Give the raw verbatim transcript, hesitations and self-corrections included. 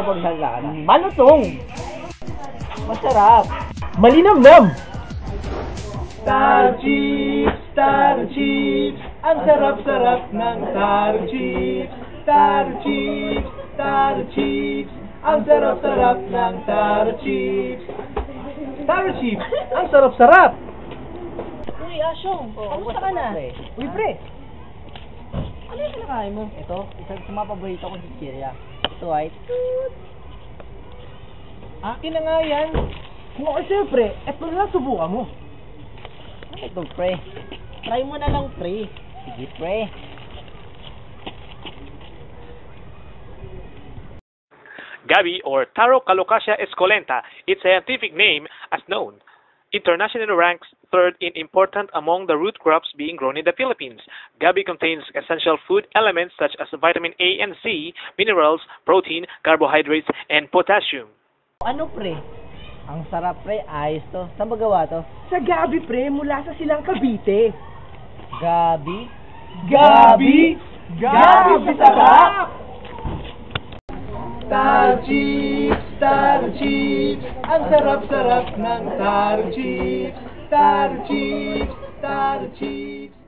pagsalita ka na. Malutong! Masarap! Malinamnam! Taro chips, taro chips, ang sarap-sarap ng taro chips. Taro chips, taro chips, ang sarap-sarap ng taro chips. Taro chips! Ang sarap-sarap! Uy, Asyong, kamusta ka na? Uy, pre! Ano yung kinakain mo? Ito, isa sa mga paborito kong chichirya. Ito ay... Akin na nga yan! Kung ako sa'yo, pre, eto na lang subukan mo. Ito, pre. Try mo na lang, pre. Sige, pre. Gabi or Taro Calocasia esculenta, its scientific name as known, internationally ranks third in important among the root crops being grown in the Philippines. Gabi contains essential food elements such as vitamin A and C, minerals, protein, carbohydrates, and potassium. Ano, pre? Ang sarap, pre. Ayos to. Saan ba gawa to? Sa Gabi, pre, mula sa Silang Cavite. Gabi? Gabi! Gabi sa sarap! Taro chips, taro chips, ang sarap-sarap ng taro chips. Taro chips, taro chips.